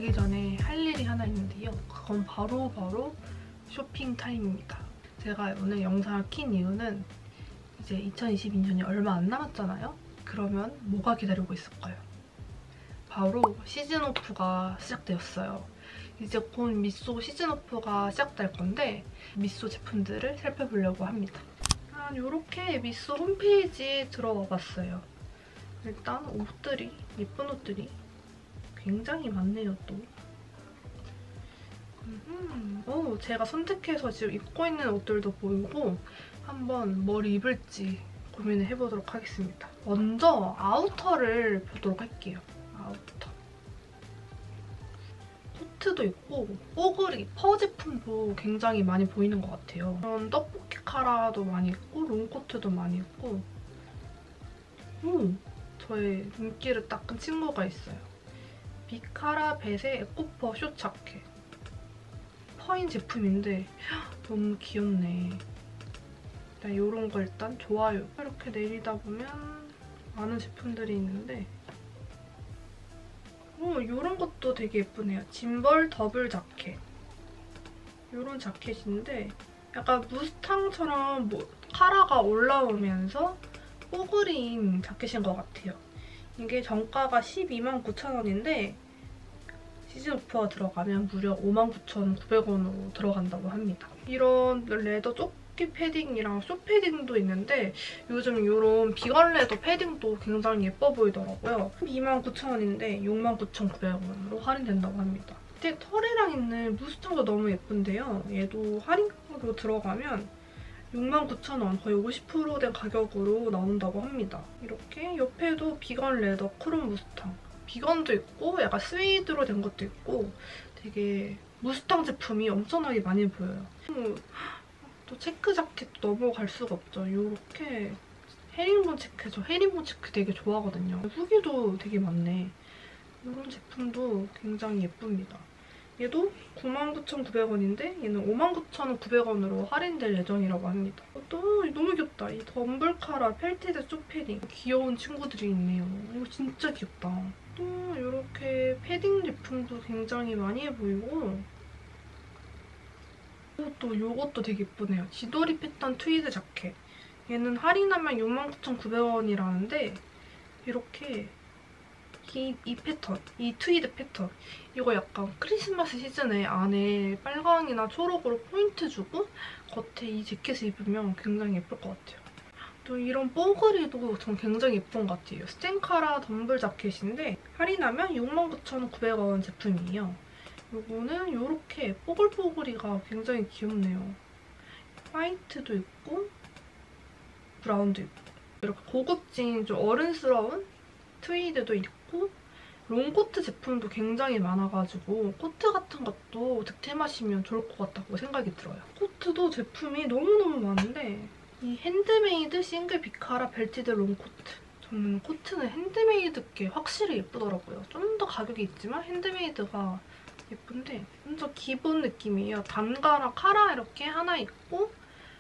자기 전에 할 일이 하나 있는데요. 그건 바로 쇼핑 타임입니다. 제가 오늘 영상을 킨 이유는 이제 2022년이 얼마 안 남았잖아요? 그러면 뭐가 기다리고 있을까요? 바로 시즌오프가 시작되었어요. 이제 곧 미소 시즌오프가 시작될 건데 미소 제품들을 살펴보려고 합니다. 이렇게 미소 홈페이지에 들어와 봤어요. 일단 옷들이, 예쁜 옷들이 굉장히 많네요, 또. 제가 선택해서 지금 입고 있는 옷들도 보이고 한번 뭘 입을지 고민을 해보도록 하겠습니다. 먼저 아우터를 보도록 할게요. 아우터. 코트도 있고 뽀글이, 퍼 제품도 굉장히 많이 보이는 것 같아요. 이런 떡볶이 카라도 많이 있고 롱코트도 많이 있고 저의 눈길을 닦은 친구가 있어요. 비카라 벳의 에코퍼 숏 자켓. 퍼인 제품인데 너무 귀엽네. 일단 이런 거 일단 좋아요. 이렇게 내리다 보면 많은 제품들이 있는데 이런 것도 되게 예쁘네요. 짐벌 더블 자켓. 이런 자켓인데 약간 무스탕처럼 카라가 올라오면서 뽀글인 자켓인 것 같아요. 이게 정가가 129,000원인데 시즌 오프가 들어가면 무려 59,900원으로 들어간다고 합니다. 이런 레더 조끼 패딩이랑 숏 패딩도 있는데 요즘 이런 비건 레더 패딩도 굉장히 예뻐 보이더라고요. 29,000원인데 69,900원으로 할인된다고 합니다. 밑에 털이랑 있는 무스탕도 너무 예쁜데요. 얘도 할인으로 들어가면 69,000원, 거의 50%된 가격으로 나온다고 합니다. 이렇게 옆에도 비건 레더 크롬 무스탕. 비건도 있고 약간 스웨이드로 된 것도 있고 되게 무스탕 제품이 엄청나게 많이 보여요. 또 체크 자켓도 넘어갈 수가 없죠. 이렇게 헤링본 체크, 저 헤링본 체크 되게 좋아하거든요. 후기도 되게 많네. 이런 제품도 굉장히 예쁩니다. 얘도 99,900원인데 얘는 59,900원으로 할인될 예정이라고 합니다. 또 너무 귀엽다. 이 덤블카라 펠티드 쇼패딩. 귀여운 친구들이 있네요. 이거 진짜 귀엽다. 또 이렇게 패딩 제품도 굉장히 많이 보이고 또 이것도 되게 예쁘네요. 지도리 패턴 트위드 자켓. 얘는 할인하면 69,900원이라는데 이렇게 이 패턴, 이 트위드 패턴 이거 약간 크리스마스 시즌에 안에 빨강이나 초록으로 포인트 주고 겉에 이 재킷을 입으면 굉장히 예쁠 것 같아요. 또 이런 뽀글이도 전 굉장히 예쁜 것 같아요. 스텐카라 덤블 자켓인데 할인하면 69,900원 제품이에요. 요거는 이렇게 뽀글뽀글이가 굉장히 귀엽네요. 화이트도 있고 브라운도 있고 이렇게 고급진 좀 어른스러운 트위드도 있고 롱코트 제품도 굉장히 많아가지고 코트 같은 것도 득템하시면 좋을 것 같다고 생각이 들어요. 코트도 제품이 너무너무 많은데 이 핸드메이드 싱글 비카라 벨티드 롱코트. 저는 코트는 핸드메이드께 확실히 예쁘더라고요. 좀 더 가격이 있지만 핸드메이드가 예쁜데 완전 기본 느낌이에요. 단가랑 카라 이렇게 하나 있고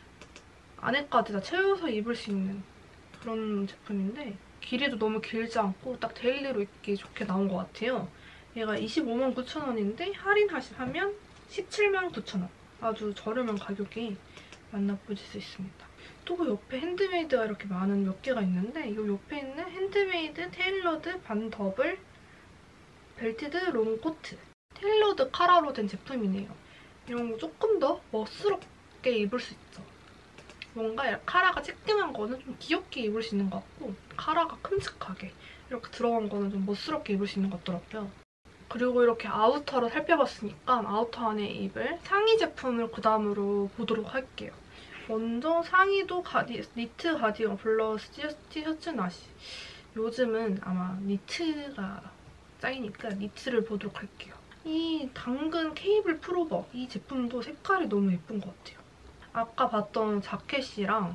안에까지 다 채워서 입을 수 있는 그런 제품인데 길이도 너무 길지 않고 딱 데일리로 입기 좋게 나온 것 같아요. 얘가 259,000원인데 할인하면 179,000원. 아주 저렴한 가격이 만나보실 수 있습니다. 또 옆에 핸드메이드가 이렇게 많은 몇 개가 있는데 이 옆에 있는 핸드메이드 테일러드 반 더블 벨티드 롱코트. 테일러드 카라로 된 제품이네요. 이런 거 조금 더 멋스럽게 입을 수 있죠. 뭔가 카라가 쬐끔한 거는 좀 귀엽게 입을 수 있는 것 같고 카라가 큼직하게 이렇게 들어간 거는 좀 멋스럽게 입을 수 있는 것 같더라고요. 그리고 이렇게 아우터를 살펴봤으니까 아우터 안에 입을 상의 제품을 그다음으로 보도록 할게요. 먼저 상의도 니트 가디건 플러스 티셔츠 나시. 요즘은 아마 니트가 짱이니까 니트를 보도록 할게요. 이 당근 케이블 풀오버 이 제품도 색깔이 너무 예쁜 것 같아요. 아까 봤던 자켓이랑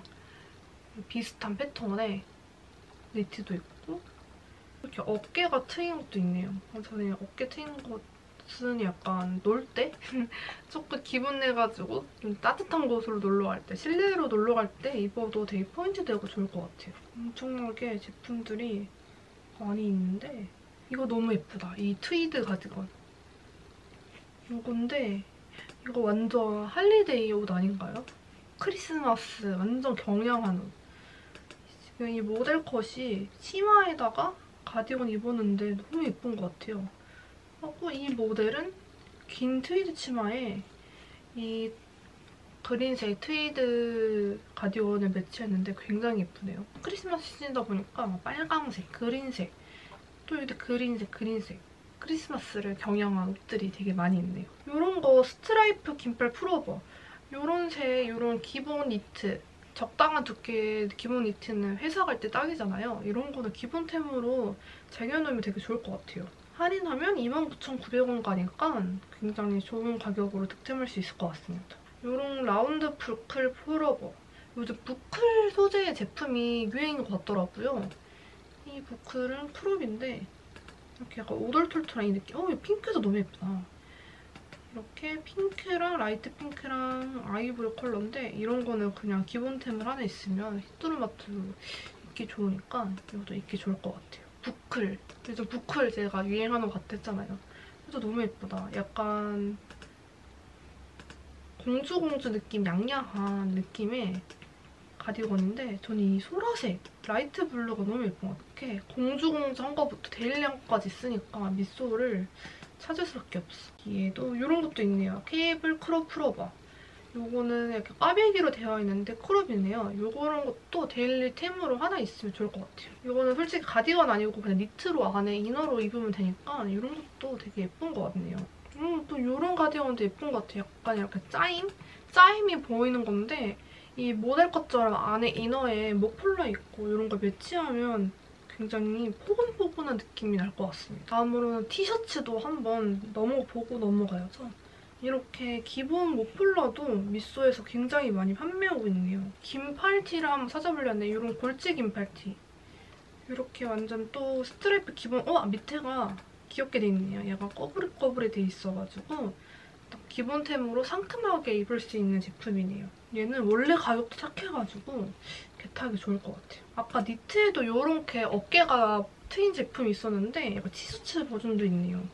비슷한 패턴의 니트도 있고 이렇게 어깨가 트인 것도 있네요. 저는 어깨 트인 것은 약간 놀 때? 조금 기분 내가지고 좀 따뜻한 곳으로 놀러 갈 때, 실내로 놀러 갈 때 입어도 되게 포인트 되고 좋을 것 같아요. 엄청나게 제품들이 많이 있는데 이거 너무 예쁘다. 이 트위드 가디건. 이건데 이거 완전 할리데이 옷 아닌가요? 크리스마스 완전 경량한 옷. 지금 이 모델 컷이 치마에다가 가디건 입었는데 너무 예쁜 것 같아요. 하고 이 모델은 긴 트위드 치마에 이 그린색 트위드 가디건을 매치했는데 굉장히 예쁘네요. 크리스마스 시즌이다 보니까 빨강색, 그린색, 또 이렇게 그린색 크리스마스를 경향한 옷들이 되게 많이 있네요. 이런 거 스트라이프 긴팔 풀오버, 이런 색, 이런 기본 니트, 적당한 두께의 기본 니트는 회사 갈 때 딱이잖아요. 이런 거는 기본템으로 쟁여놓으면 되게 좋을 것 같아요. 할인하면 29,900원 가니까 굉장히 좋은 가격으로 득템할 수 있을 것 같습니다. 이런 라운드 부클 풀오버. 요즘 부클 소재의 제품이 유행인 것 같더라고요. 이 부클은 크롭인데 이렇게 약간 오돌토돌한 이 느낌. 이 핑크도 너무 예쁘다. 이렇게 핑크랑 라이트 핑크랑 아이보리 컬러인데 이런 거는 그냥 기본템을 하나 있으면 히트루마트 입기 좋으니까 이것도 입기 좋을 것 같아요. 부클. 요즘 부클 제가 유행하는 것 같았잖아요. 그래서 너무 예쁘다. 약간 공주공주 느낌, 양양한 느낌의 가디건인데 저는 이 소라색, 라이트 블루가 너무 예쁜 것 같아. 공주공주 한 거부터 데일리한 거까지 있으니까 밑소를 찾을 수밖에 없어. 얘도 이런 것도 있네요. 케이블 크롭 풀오버. 요거는 이렇게 꽈배기로 되어 있는데 크롭이네요. 요런 것도 데일리템으로 하나 있으면 좋을 것 같아요. 요거는 솔직히 가디건 아니고 그냥 니트로 안에 이너로 입으면 되니까 이런 것도 되게 예쁜 것 같네요. 또 이런 가디건도 예쁜 것 같아요. 약간 이렇게 짜임이 보이는 건데 이 모델 것처럼 안에 이너에 목폴라 있고 이런 걸 매치하면 굉장히 포근포근한 느낌이 날 것 같습니다. 다음으로는 티셔츠도 한번 보고 넘어가야죠. 이렇게 기본 목폴라도 미쏘에서 굉장히 많이 판매하고 있네요. 긴팔티를 한번 찾아보려는데 이런 골지 긴팔티. 이렇게 완전 또 스트라이프 기본... 밑에가 귀엽게 돼 있네요. 약간 꺼부리꺼부리 돼 있어가지고 딱 기본템으로 상큼하게 입을 수 있는 제품이네요. 얘는 원래 가격도 착해가지고 개타기 좋을 것 같아요. 아까 니트에도 이렇게 어깨가 트인 제품이 있었는데 약간 티셔츠 버전도 있네요.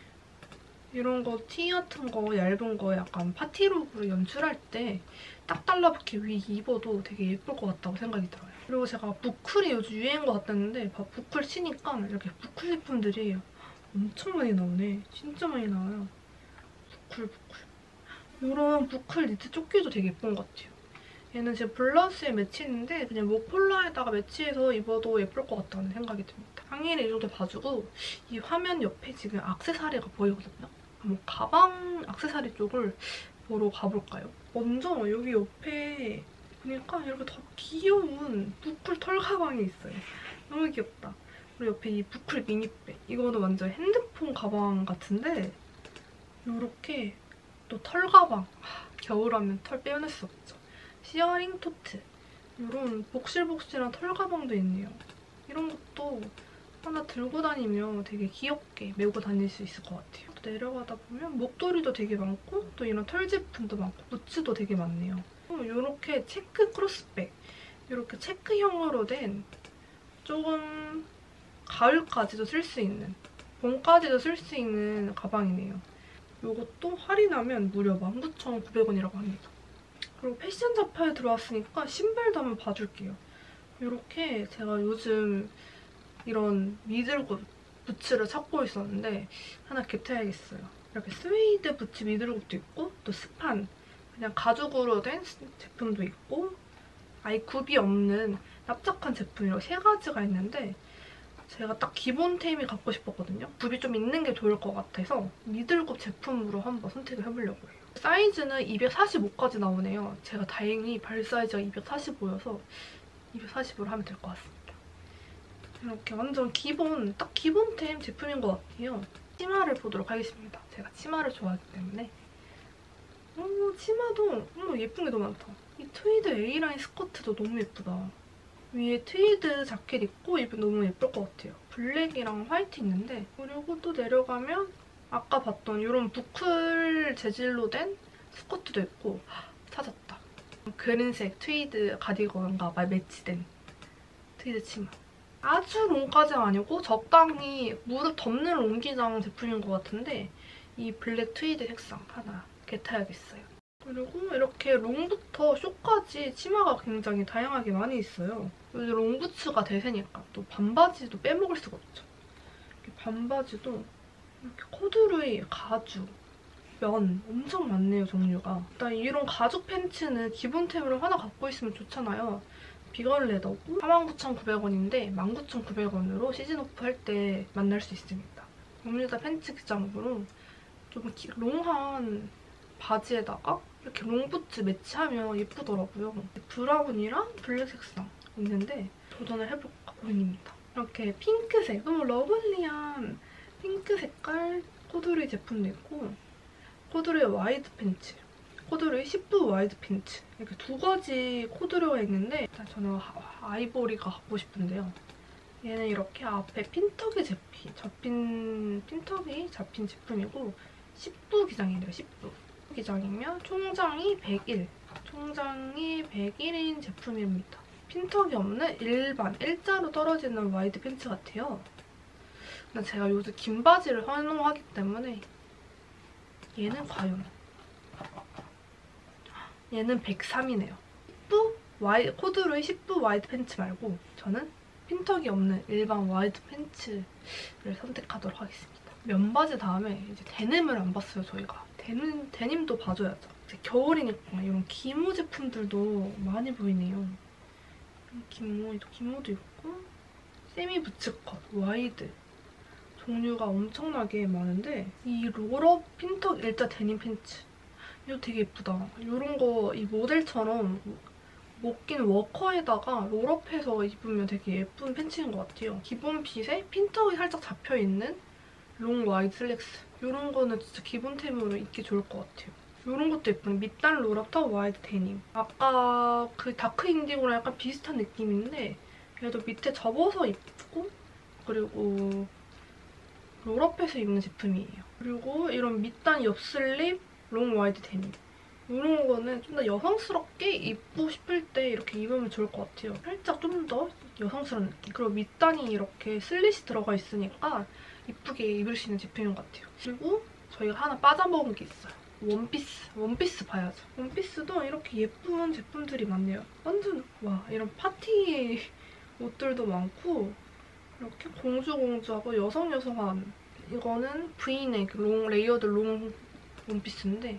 이런 거 티 같은 거 얇은 거 약간 파티룩으로 연출할 때 딱 달라붙게 위에 입어도 되게 예쁠 것 같다고 생각이 들어요. 그리고 제가 부클이 요즘 유행인 것 같았는데 부클 치니까 이렇게 부클 제품들이 엄청 많이 나오네. 진짜 많이 나와요. 부클. 이런 부클 니트 조끼도 되게 예쁜 것 같아요. 얘는 제 블라우스에 매치했는데 그냥 목폴라에다가 매치해서 입어도 예쁠 것 같다는 생각이 듭니다. 상의를 이 정도 봐주고 이 화면 옆에 지금 액세서리가 보이거든요. 한번 가방 액세서리 쪽을 보러 가볼까요? 먼저 여기 옆에 보니까 이렇게 더 귀여운 부클 털 가방이 있어요. 너무 귀엽다. 그리고 옆에 이 부클 미니백. 이거는 완전 핸드폰 가방 같은데 이렇게 또 털 가방. 겨울하면 털 빼어낼 수 없죠. 시어링 토트. 이런 복실복실한 털 가방도 있네요. 이런 것도 하나 들고 다니면 되게 귀엽게 메고 다닐 수 있을 것 같아요. 또 내려가다 보면 목도리도 되게 많고 또 이런 털 제품도 많고 부츠도 되게 많네요. 이렇게 체크 크로스백. 이렇게 체크형으로 된 조금 가을까지도 쓸 수 있는, 봄까지도 쓸 수 있는 가방이네요. 이것도 할인하면 무려 19,900원이라고 합니다. 그리고 패션 잡화에 들어왔으니까 신발도 한번 봐줄게요. 이렇게 제가 요즘 이런 미들굿 부츠를 찾고 있었는데 하나 겟해야겠어요. 이렇게 스웨이드 부츠 미들굿도 있고 또 스판, 그냥 가죽으로 된 제품도 있고 아예 굽이 없는 납작한 제품 이렇게 세 가지가 있는데 제가 딱 기본템이 갖고 싶었거든요. 굽이 좀 있는 게 좋을 것 같아서 미들굽 제품으로 한번 선택을 해보려고 해요. 사이즈는 245까지 나오네요. 제가 다행히 발 사이즈가 245여서 240으로 하면 될 것 같습니다. 이렇게 완전 딱 기본템 제품인 것 같아요. 치마를 보도록 하겠습니다. 제가 치마를 좋아하기 때문에. 치마도 예쁜 게 너무 많다. 이 트위드 A라인 스커트도 너무 예쁘다. 위에 트위드 자켓 입고 입으면 너무 예쁠 것 같아요. 블랙이랑 화이트 있는데 그리고 또 내려가면 아까 봤던 이런 부클 재질로 된 스커트도 있고 찾았다. 그린색 트위드 가디건과 매치된 트위드 치마. 아주 롱까지는 아니고 적당히 무릎 덮는 롱기장 제품인 것 같은데 이 블랙 트위드 색상 하나 겟해야겠어요. 그리고 이렇게 롱부터 숏까지 치마가 굉장히 다양하게 많이 있어요. 요즘 롱부츠가 대세니까 또 반바지도 빼먹을 수가 없죠. 이렇게 반바지도 이렇게 코듀로이, 가죽, 면 엄청 많네요, 종류가. 일단 이런 가죽 팬츠는 기본템으로 하나 갖고 있으면 좋잖아요. 비건 레더고 49,900원인데 19,900원으로 시즌오프 할 때 만날 수 있습니다. 버뮤다 팬츠 기장으로 좀 롱한 바지에다가 이렇게 롱부츠 매치하면 예쁘더라고요. 브라운이랑 블랙 색상 있는데 도전을 해볼까 고민입니다. 이렇게 핑크색, 너무 러블리한 핑크 색깔 코듀로이 제품도 있고 코듀로이 와이드 팬츠, 코듀로이 10부 와이드 팬츠 이렇게 두 가지 코듀로이가 있는데 일단 저는 아이보리가 갖고 싶은데요. 얘는 이렇게 앞에 핀턱이 핀턱이 잡힌 제품이고 10부 기장이래요. 10부 기장이면 총장이 101, 총장이 101인 제품입니다. 핀턱이 없는 일반 일자로 떨어지는 와이드 팬츠 같아요. 근데 제가 요즘 긴 바지를 선호하기 때문에 얘는 과연 얘는 103이네요. 10부 코듀로이 10부 와이드 팬츠 말고 저는 핀턱이 없는 일반 와이드 팬츠를 선택하도록 하겠습니다. 면바지 다음에 이제 데님을 안 봤어요, 저희가. 데님도 봐줘야죠. 이제 겨울이니까 이런 기모 제품들도 많이 보이네요. 기모도 있고 세미 부츠컷, 와이드 종류가 엄청나게 많은데 이 롤업 핀턱 일자 데님 팬츠 이거 되게 예쁘다. 이런 거 이 모델처럼 못 낀 워커에다가 롤업해서 입으면 되게 예쁜 팬츠인 것 같아요. 기본 핏에 핀턱이 살짝 잡혀있는 롱 와이드 슬랙스 이런 거는 진짜 기본템으로 입기 좋을 것 같아요. 이런 것도 예쁜 밑단 롤업 top 와이드 데님. 아까 그 다크 인디고랑 약간 비슷한 느낌인데 얘도 밑에 접어서 입고 그리고 롤업해서 입는 제품이에요. 그리고 이런 밑단 옆슬립 롱 와이드 데님. 이런 거는 좀 더 여성스럽게 입고 싶을 때 이렇게 입으면 좋을 것 같아요. 살짝 좀 더 여성스러운 느낌. 그리고 밑단이 이렇게 슬릿이 들어가 있으니까 이쁘게 입을 수 있는 제품인 것 같아요. 그리고 저희가 하나 빠져먹은 게 있어요. 원피스 봐야죠. 원피스도 이렇게 예쁜 제품들이 많네요. 완전 와 이런 파티 옷들도 많고 이렇게 공주하고 여성한 이거는 브이넥 레이어드 롱 원피스인데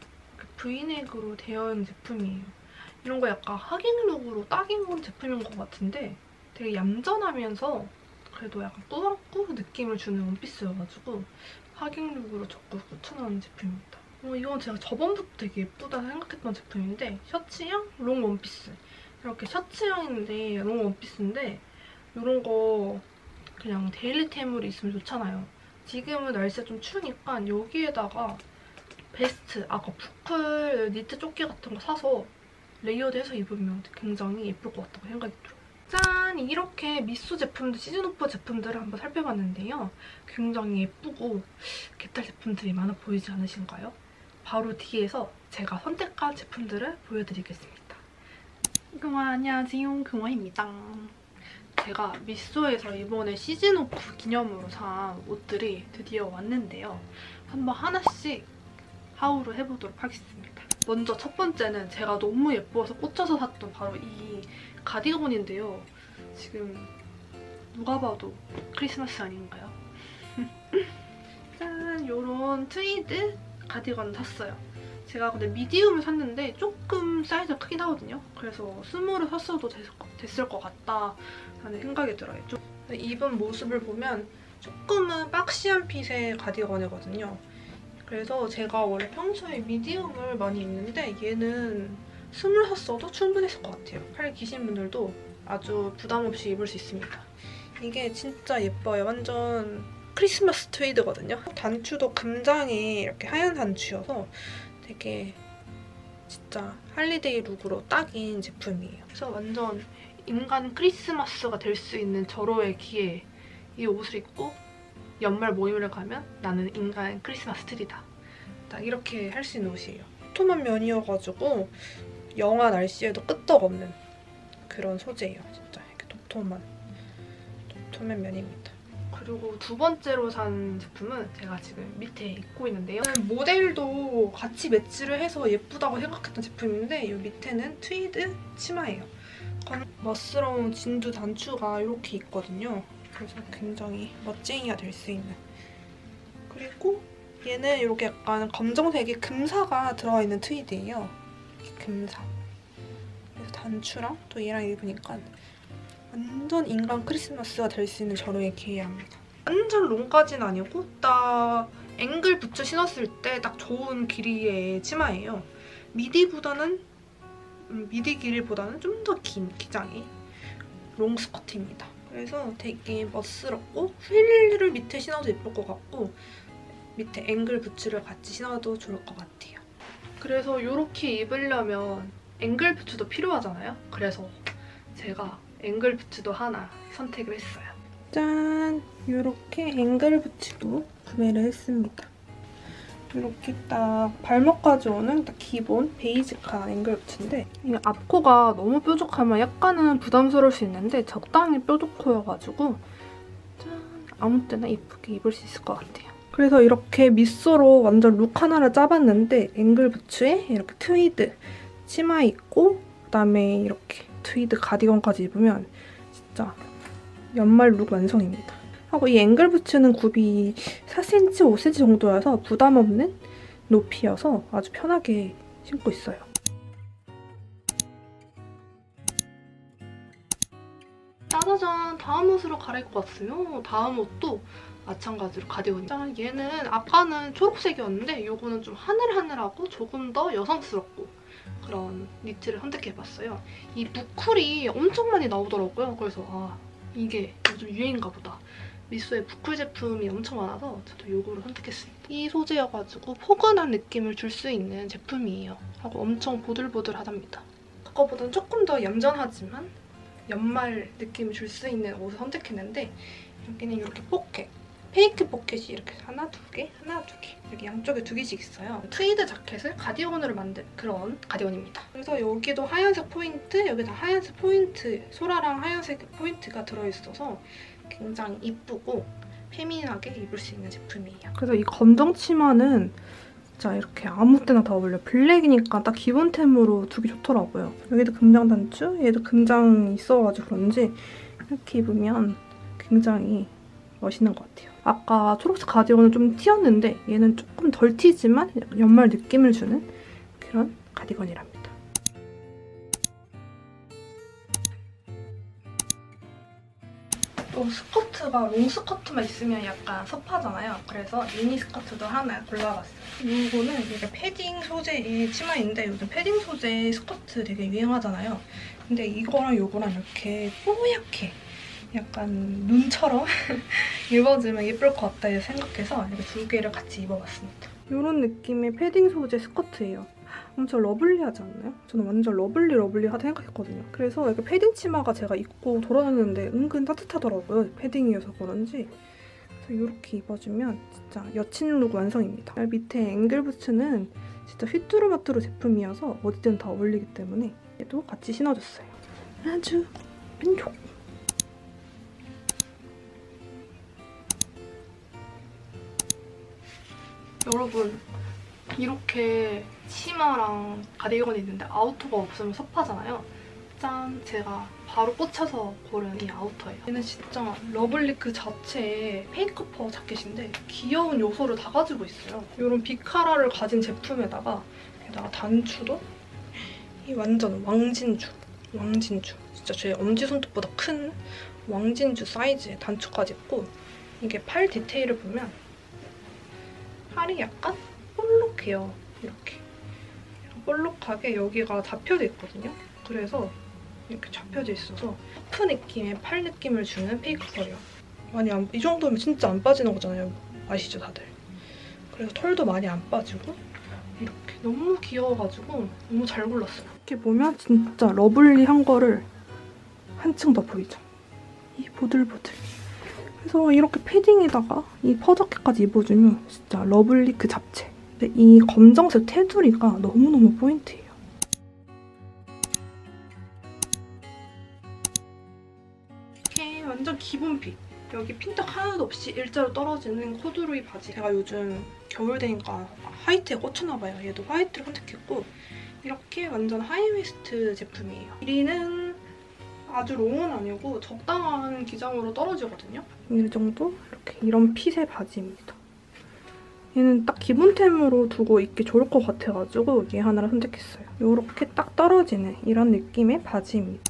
브이넥으로 되어 있는 제품이에요. 이런 거 약간 하객룩으로 딱인 제품인 것 같은데 되게 얌전하면서 그래도 약간 꾸덕꾸 느낌을 주는 원피스여가지고 하객룩으로 적극 추천하는 제품입니다. 이건 제가 저번부터 되게 예쁘다 생각했던 제품인데 셔츠형 롱 원피스. 이렇게 셔츠형인데 롱 원피스인데 이런 거 그냥 데일리템으로 있으면 좋잖아요. 지금은 날씨가 좀 추우니까 여기에다가 베스트, 아까 부클 니트 조끼 같은 거 사서 레이어드해서 입으면 굉장히 예쁠 것 같다고 생각이 들어요. 짠! 이렇게 미쏘 제품들, 시즌오프 제품들을 한번 살펴봤는데요. 굉장히 예쁘고 개탈 제품들이 많아 보이지 않으신가요? 바로 뒤에서 제가 선택한 제품들을 보여드리겠습니다. 안녕하세요, 금화입니다. 제가 미쏘에서 이번에 시즌오프 기념으로 산 옷들이 드디어 왔는데요. 한번 하나씩 하울을 해보도록 하겠습니다. 먼저 첫 번째는 제가 너무 예뻐서 꽂혀서 샀던 바로 이 가디건인데요. 지금 누가 봐도 크리스마스 아닌가요? 짠! 요런 트위드 가디건 샀어요. 제가 근데 미디움을 샀는데 조금 사이즈가 크긴 하거든요. 그래서 스몰을 샀어도 됐을 것 같다라는 생각이 들어요. 좀 입은 모습을 보면 조금은 박시한 핏의 가디건이거든요. 그래서 제가 원래 평소에 미디움을 많이 입는데 얘는 스몰 샀어도 충분했을 것 같아요. 팔 기신 분들도 아주 부담 없이 입을 수 있습니다. 이게 진짜 예뻐요. 완전 크리스마스 트위드거든요. 단추도 금장에 이렇게 하얀 단추여서 되게 진짜 할리데이 룩으로 딱인 제품이에요. 그래서 완전 인간 크리스마스가 될 수 있는 절호의 기회에 이 옷을 입고 연말 모임을 가면 나는 인간 크리스마스 트리다. 딱 이렇게 할 수 있는 옷이에요. 도톰한 면이어가지고 영하 날씨에도 끄떡없는 그런 소재예요. 진짜 이렇게 도톰한 면입니다. 그리고 두 번째로 산 제품은 제가 지금 밑에 입고 있는데요. 모델도 같이 매치를 해서 예쁘다고 생각했던 제품인데 이 밑에는 트위드 치마예요. 멋스러운 진주 단추가 이렇게 있거든요. 그래서 굉장히 멋쟁이가 될 수 있는. 그리고 얘는 이렇게 약간 검정색의 금사가 들어가 있는 트위드예요. 이렇게 금사. 그래서 단추랑 또 얘랑 입으니까 완전 인간 크리스마스가 될 수 있는 저렴의 기회랍니다. 완전 롱까지는 아니고 딱 앵글 부츠 신었을 때 딱 좋은 길이의 치마예요. 미디보다는 미디 길이보다는 좀 더 긴 기장의 롱 스커트입니다. 그래서 되게 멋스럽고 휠을 밑에 신어도 예쁠 것 같고 밑에 앵글 부츠를 같이 신어도 좋을 것 같아요. 그래서 이렇게 입으려면 앵글 부츠도 필요하잖아요. 그래서 제가 앵글 부츠도 하나 선택을 했어요. 짠! 이렇게 앵글 부츠도 구매를 했습니다. 이렇게 딱 발목까지 오는 딱 기본 베이직한 앵글 부츠인데 이 앞코가 너무 뾰족하면 약간은 부담스러울 수 있는데 적당히 뾰족코여가지고 짠! 아무 때나 예쁘게 입을 수 있을 것 같아요. 그래서 이렇게 밑소로 완전 룩 하나를 짜봤는데 앵글 부츠에 이렇게 트위드 치마 입고 그다음에 이렇게 트위드 가디건까지 입으면 진짜 연말 룩 완성입니다. 하고 이 앵글 부츠는 굽이 4cm, 5cm 정도여서 부담 없는 높이여서 아주 편하게 신고 있어요. 짜자잔! 다음 옷으로 갈아입고 왔어요. 다음 옷도 마찬가지로 가디건이에요. 짠! 얘는 아까는 초록색이었는데 이거는 좀 하늘하늘하고 조금 더 여성스럽고 그런 니트를 선택해봤어요. 이 부쿨이 엄청 많이 나오더라고요. 그래서 아, 이게 요즘 유행인가 보다. 미소에 부쿨 제품이 엄청 많아서 저도 이거를 선택했습니다. 이 소재여가지고 포근한 느낌을 줄 수 있는 제품이에요. 하고 엄청 보들보들하답니다. 그거보다는 조금 더 얌전하지만 연말 느낌을 줄 수 있는 옷을 선택했는데 여기는 이렇게 포켓, 페이크 포켓이 이렇게 하나, 두 개, 하나, 두 개 이렇게 양쪽에 두 개씩 있어요. 트위드 자켓을 가디건으로 만든 그런 가디건입니다. 그래서 여기도 하얀색 포인트, 여기도 하얀색 포인트, 소라랑 하얀색 포인트가 들어있어서 굉장히 이쁘고 페미닌하게 입을 수 있는 제품이에요. 그래서 이 검정 치마는 진짜 이렇게 아무 때나 다 어울려요. 블랙이니까 딱 기본템으로 두기 좋더라고요. 여기도 금장 단추, 얘도 금장 있어가지고 그런지 이렇게 입으면 굉장히 멋있는 것 같아요. 아까 초록색 가디건은 좀 튀었는데 얘는 조금 덜 튀지만 연말 느낌을 주는 그런 가디건이랍니다. 또 스커트가 롱 스커트만 있으면 약간 섭하잖아요. 그래서 미니 스커트도 하나 골라봤어요. 이거는 이게 패딩 소재의 치마인데 요즘 패딩 소재 스커트 되게 유행하잖아요. 근데 이거랑 이거랑 이렇게 뽀얗게 약간 눈처럼 입어주면 예쁠 것 같다 생각해서 이렇게 두 개를 같이 입어봤습니다. 이런 느낌의 패딩 소재 스커트예요. 엄청 러블리하지 않나요? 저는 완전 러블리하다 생각했거든요. 그래서 이렇게 패딩 치마가 제가 입고 돌아다녔는데 은근 따뜻하더라고요. 패딩이어서 그런지. 그래서 이렇게 입어주면 진짜 여친 룩 완성입니다. 밑에 앵글 부츠는 진짜 휘뚜루마뚜루 제품이어서 어디든 다 어울리기 때문에 얘도 같이 신어줬어요. 아주 만족! 여러분, 이렇게 치마랑 가디건이 있는데 아우터가 없으면 섭하잖아요. 짠! 제가 바로 꽂혀서 고른 이 아우터예요. 얘는 진짜 러블리 그 자체의 페이크 퍼 자켓인데 귀여운 요소를 다 가지고 있어요. 이런 비카라를 가진 제품에다가 게다가 단추도 이 완전 왕진주. 진짜 제 엄지손톱보다 큰 왕진주 사이즈의 단추까지 있고 이게 팔 디테일을 보면 팔이 약간 볼록해요. 이렇게 볼록하게 여기가 잡혀져 있거든요. 그래서 이렇게 잡혀져 있어서 퍼프 느낌의 팔 느낌을 주는 페이크 펄이에요. 많이 이 정도면 진짜 안 빠지는 거잖아요. 아시죠 다들? 그래서 털도 많이 안 빠지고 이렇게 너무 귀여워가지고 너무 잘 골랐어요. 이렇게 보면 진짜 러블리한 거를 한층 더 보이죠? 이 보들보들. 그래서 이렇게 패딩에다가 이 퍼자켓까지 입어주면 진짜 러블리 그 잡채. 근데 이 검정색 테두리가 너무너무 포인트예요. 이렇게 완전 기본 핏. 여기 핀딱 하나도 없이 일자로 떨어지는 코듀로이 바지. 제가 요즘 겨울 되니까 화이트에 꽂혔나봐요. 얘도 화이트를 선택했고 이렇게 완전 하이웨스트 제품이에요. 길이는 아주 롱은 아니고 적당한 기장으로 떨어지거든요. 이 정도? 이렇게 이런 핏의 바지입니다. 얘는 딱 기본템으로 두고 입기 좋을 것 같아가지고 얘 하나를 선택했어요. 이렇게 딱 떨어지는 이런 느낌의 바지입니다.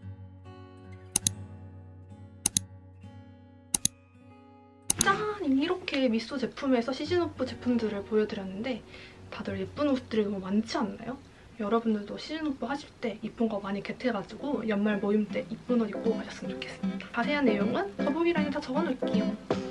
짠! 이렇게 미소 제품에서 시즌오프 제품들을 보여드렸는데 다들 예쁜 옷들이 너무 많지 않나요? 여러분들도 시즌오프 하실 때 이쁜 거 많이 겟해가지고 연말 모임 때 이쁜 옷 입고 가셨으면 좋겠습니다. 자세한 내용은 더보기란에 다 적어놓을게요.